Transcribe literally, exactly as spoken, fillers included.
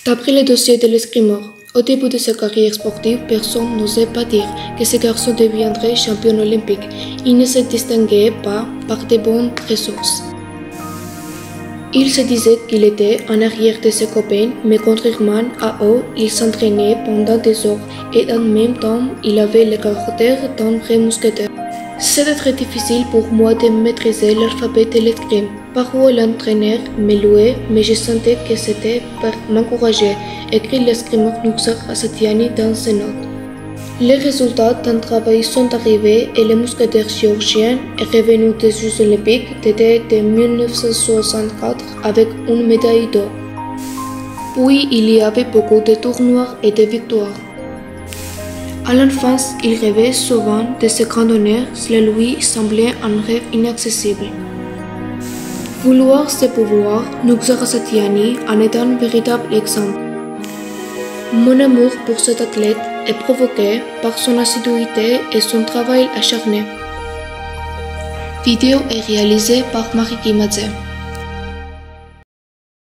D'après le dossier de l'escrimeur, au début de sa carrière sportive, personne n'osait pas dire que ce garçon deviendrait champion olympique. Il ne se distinguait pas par de bonnes ressources. Il se disait qu'il était en arrière de ses copains, mais contrairement à eux, il s'entraînait pendant des heures et en même temps, il avait le caractère d'un vrai mousquetaire. C'était très difficile pour moi de maîtriser l'alphabet de l'escrime. Parfois l'entraîneur me louait, mais je sentais que c'était pour m'encourager, écrit l'escrimeur Nuksar Asatiani dans ses notes. Les résultats d'un travail sont arrivés et le mousquetaire géorgien est revenu des Jeux olympiques d'été de mille neuf cent soixante-quatre avec une médaille d'or. Puis il y avait beaucoup de tournois et de victoires. À l'enfance, il rêvait souvent de ce grand honneur, cela lui semblait un rêve inaccessible. Vouloir ce pouvoir, Nuksar Asatiani en est un véritable exemple. Mon amour pour cet athlète est provoqué par son assiduité et son travail acharné. Vidéo est réalisée par Marie Kimadze.